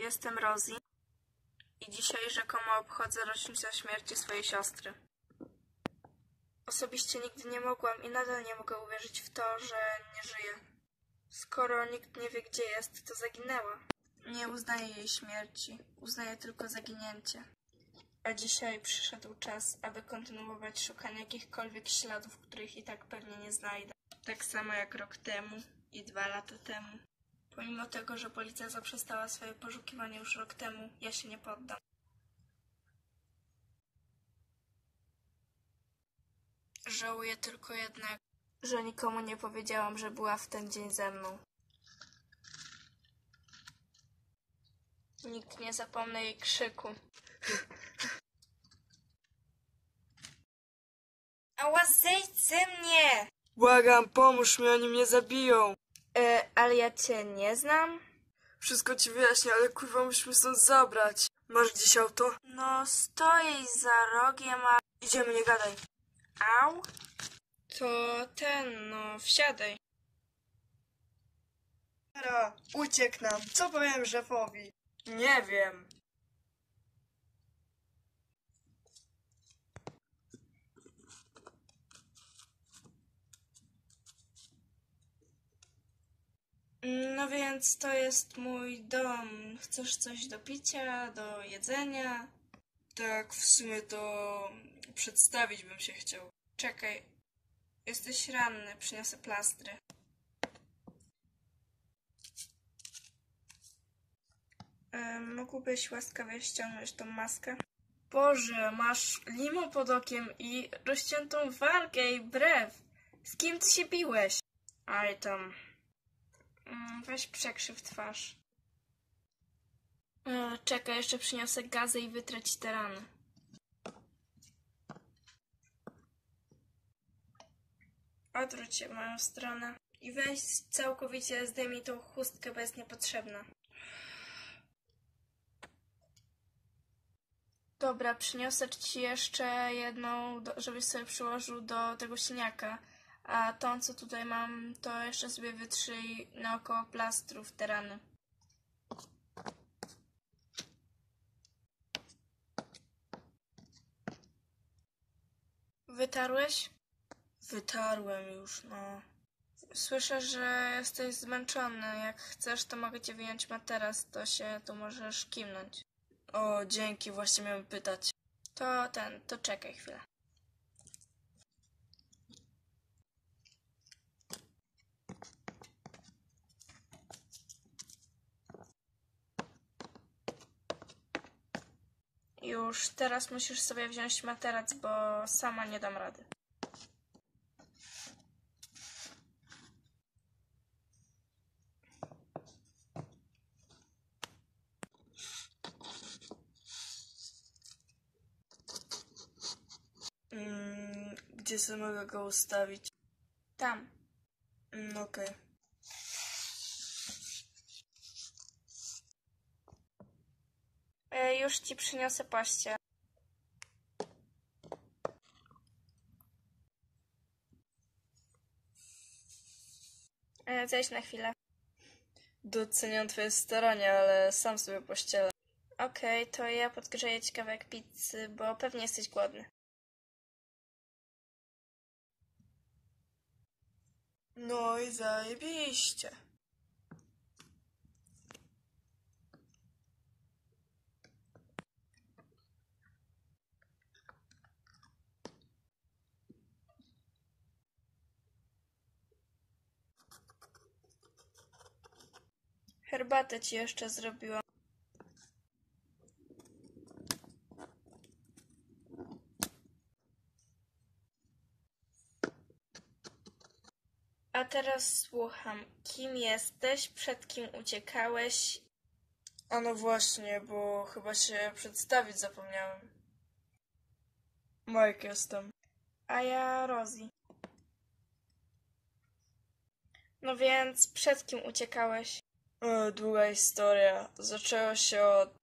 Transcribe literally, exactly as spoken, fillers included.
jestem Rosie i dzisiaj rzekomo obchodzę rocznicę śmierci swojej siostry. Osobiście nigdy nie mogłam i nadal nie mogę uwierzyć w to, że nie żyje. Skoro nikt nie wie, gdzie jest, to zaginęła. Nie uznaję jej śmierci, uznaję tylko zaginięcie. A dzisiaj przyszedł czas, aby kontynuować szukanie jakichkolwiek śladów, których i tak pewnie nie znajdę. Tak samo jak rok temu i dwa lata temu. Pomimo tego, że policja zaprzestała swoje poszukiwanie już rok temu, ja się nie poddam. Żałuję tylko jednego, że nikomu nie powiedziałam, że była w ten dzień ze mną. Nikt nie zapomni jej krzyku. Ała, zejdź ze mnie! Błagam, pomóż mi, oni mnie zabiją. E, ale ja cię nie znam? Wszystko ci wyjaśnię, ale kurwa musimy stąd zabrać. Masz gdzieś auto? No, stoi za rogiem, a... Idziemy, nie gadaj. Au? To ten, no, wsiadaj. Dobra, uciekł nam. Co powiem szefowi? Nie wiem. No więc to jest mój dom. Chcesz coś do picia, do jedzenia? Tak, w sumie to przedstawić bym się chciał. Czekaj. Jesteś ranny, przyniosę plastry. E, mógłbyś łaskawie ściągnąć tą maskę? Boże, masz limo pod okiem i rozciętą wargę i brew. Z kim ty się biłeś? Aj tam. Mm, weź przekrzyw twarz. E, czekaj, jeszcze przyniosę gazy i wytrę ci te rany. Odwróć się w moją stronę i weź całkowicie zdejmij tą chustkę, bo jest niepotrzebna. Dobra, przyniosę ci jeszcze jedną, do, żebyś sobie przyłożył do tego siniaka. A tą, co tutaj mam, to jeszcze sobie wytrzyj naokoło plastrów te rany. Wytarłeś? Wytarłem już, no. Słyszę, że jesteś zmęczony. Jak chcesz, to mogę cię wyjąć materac, to się tu możesz kimnąć. O, dzięki, właśnie miałem pytać. To ten, to czekaj chwilę. Już teraz musisz sobie wziąć materac, bo sama nie dam rady. Mm, gdzie sobie mogę go ustawić? Tam. Mm, okej. Okay. E, już ci przyniosę pościel. E, zejdź na chwilę. Doceniam twoje starania, ale sam sobie pościelę. Okej, okay, to ja podgrzeję ci kawałek pizzy, bo pewnie jesteś głodny. No i zajebiście. Herbatę ci jeszcze zrobiłam. A teraz słucham, kim jesteś, przed kim uciekałeś? A no właśnie, bo chyba się przedstawić zapomniałem. Mike jestem. A ja Rosie. No więc, przed kim uciekałeś? O, długa historia. Zaczęło się od